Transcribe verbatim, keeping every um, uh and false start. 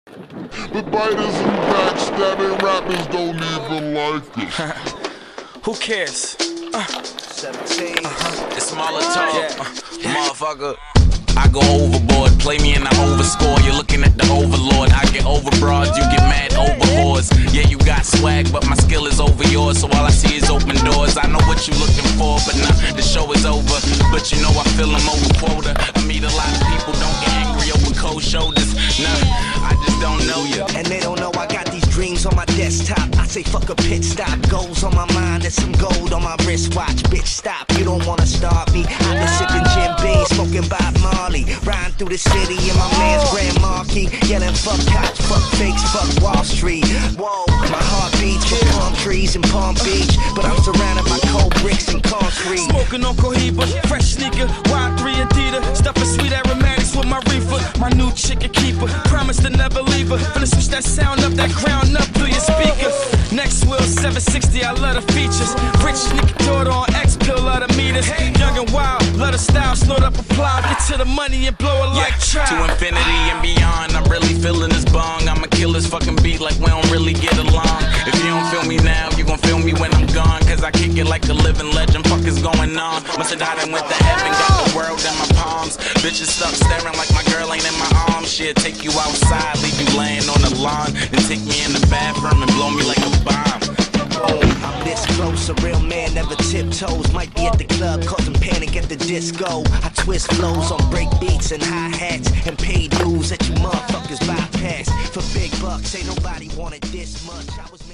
But biters and backstabbing rappers don't even like us. Who cares? Uh. seventeen. Uh-huh. It's Molotov, yeah. uh, motherfucker. I go overboard, play me and I overscore. You're looking at the overlord. I get over broad, you get mad over whores. Yeah, you got swag, but my skill is over yours. So all I see is open doors. I know what you looking for, but nah, the show is over. But you know I feel them over quota. I meet a lot of people, don't get angry over cold shoulders. Nah, I just don't know you. And they don't know I got these dreams on my desktop. I say fuck a pit stop. Goals on my mind, there's some gold on my wristwatch. Bitch, stop, you don't wanna start me. I've been sipping Jim Beam, smoking Bob Marley. Riding through the city in my man's Grand Marquis, yelling fuck cops, fuck fakes, fuck Wall Street. Whoa, my heart beats for palm trees in Palm Beach, but I'm surrounded by cold bricks and concrete. Smoking on Cohiba, fresh sneaker, Y three Adidas, stuffing sweet aromatics with my reefer. My new chicken keeper, promise to never leave her. Finna switch that sound up, that crown up through your speaker. Next wheel seven sixty, I love the features. Rich nigga daughter on X pill, love the meters. Young and wild, love the style, slowed up a plow. Get to the money and blow it like yeah, trap. to infinity and beyond, I'm really feeling this bong. I'ma kill this fucking beat like we don't really get along. If you don't feel me now, you gon' feel me when I'm gone. Cause I kick it like a living legend, fuck is going on. Must've died and went to heaven, got the world in my palms. Bitches stuck staring like my girl ain't in my arms. She'll take you outside, leave you laying on the lawn. Then take me in the bathroom and blow me like a bomb. I'm this close, a real man never tiptoes. Might be at the club, causing panic at the disco. I twist flows on break beats and hi-hats, and pay dues that you motherfuckers bypass. For big bucks, ain't nobody wanted this much. I was